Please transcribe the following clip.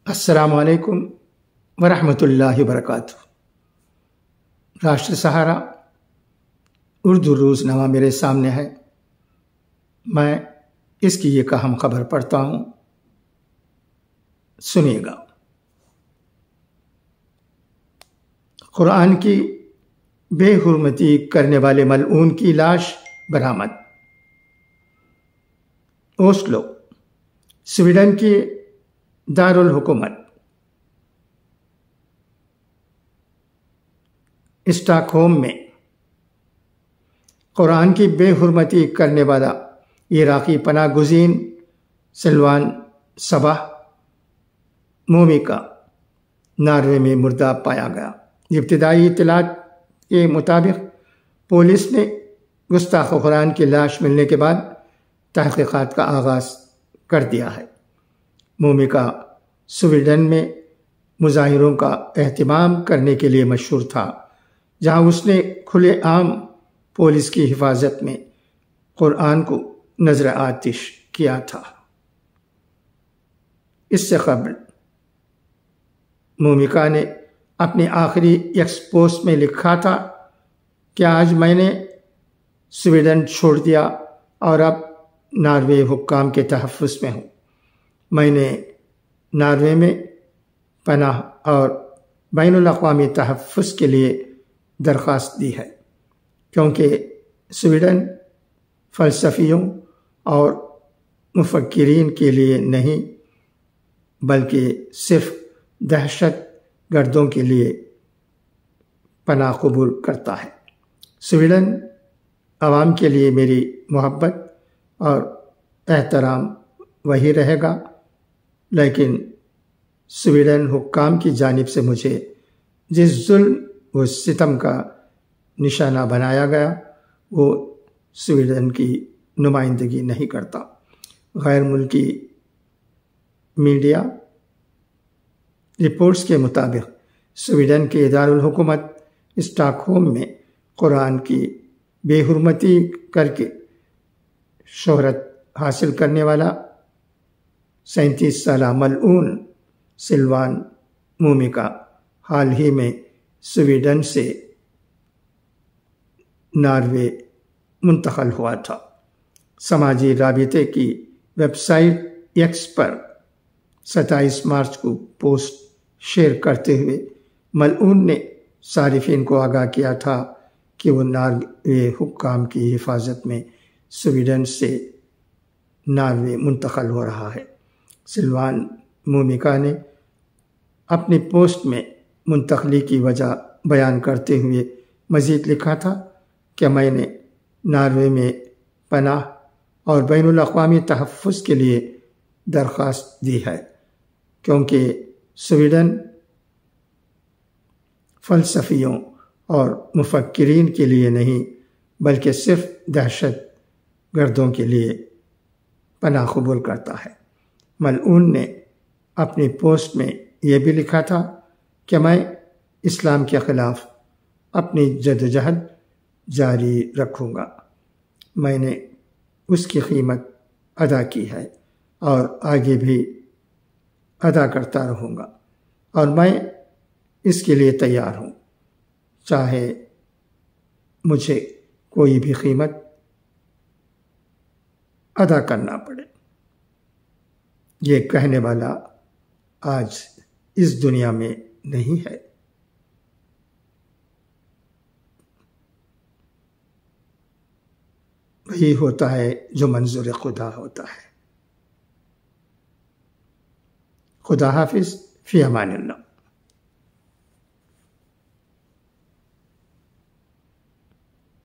السلام علیکم ورحمۃ اللہ وبرکاتہ۔ راشٹر سہارا اردو روزنامہ میرے سامنے ہے۔ میں اس کی ایک اہم خبر پڑھتا ہوں، سنیے گا۔ قرآن کی بے حرمتی کرنے والے ملعون کی لاش برآمد۔ اوسلو، سویڈن کی دارالحکومت۔ اسٹاک ہوم میں قرآن کی بے حرمتی کرنے والا عراقی پناہ گزین سلوان صباح مومیکا ناروے میں مردہ پایا گیا۔ ابتدائی اطلاعات کے مطابق پولیس نے گستاخ قرآن کی لاش ملنے کے بعد تحقیقات کا آغاز کر دیا ہے۔ مومیکا سویڈن میں مظاہروں کا اہتمام کرنے کے لیے مشہور تھا، جہاں اس نے کھلے عام پولیس کی حفاظت میں قرآن کو نذر آتش کیا تھا۔ اس سے قبل مومیکا نے اپنی آخری ایکس پوسٹ میں لکھا تھا کہ آج میں نے سویڈن چھوڑ دیا اور اب ناروے حکام کے تحفظ میں ہوں۔ میں نے ناروے میں پناہ اور بین الاقوامی تحفظ کے لیے درخواست دی ہے، کیونکہ سویڈن فلسفیوں اور مفکرین کے لیے نہیں بلکہ صرف دہشت گردوں کے لیے پناہ قبول کرتا ہے۔ سویڈن عوام کے لیے میری محبت اور احترام وہی رہے گا، لیکن سویڈن حکام کی جانب سے مجھے جس ظلم و ستم کا نشانہ بنایا گیا وہ سویڈن کی نمائندگی نہیں کرتا۔ غیر ملکی میڈیا رپورٹس کے مطابق سویڈن کے دارالحکومت اسٹاک ہوم میں قرآن کی بے حرمتی کر کے شہرت حاصل کرنے والا 37 سالہ ملعون سلوان مومیکا حال ہی میں سویڈن سے ناروے منتقل ہوا تھا۔ سماجی رابطے کی ویب سائٹ ایکس پر 27 مارچ کو پوسٹ شیئر کرتے ہوئے ملعون نے صارفین کو آگاہ کیا تھا کہ وہ ناروے حکام کی حفاظت میں سویڈن سے ناروے منتقل ہو رہا ہے۔ سلوان مومیکا نے اپنی پوسٹ میں منتقلی کی وجہ بیان کرتے ہوئے مزید لکھا تھا کہ میں نے ناروے میں پناہ اور بین الاقوامی تحفظ کے لیے درخواست دی ہے، کیونکہ سویڈن فلسفیوں اور مفکرین کے لیے نہیں بلکہ صرف دہشت گردوں کے لیے پناہ قبول کرتا ہے۔ ملعون نے اپنی پوسٹ میں یہ بھی لکھا تھا کہ میں اسلام کے خلاف اپنی جدوجہد جاری رکھوں گا۔ میں نے اس کی قیمت ادا کی ہے اور آگے بھی ادا کرتا رہوں گا، اور میں اس کے لیے تیار ہوں، چاہے مجھے کوئی بھی قیمت ادا کرنا پڑے۔ یہ کہنے والا آج اس دنیا میں نہیں ہے۔ وہی ہوتا ہے جو منظور خدا ہوتا ہے۔ خدا حافظ، فی امان اللہ۔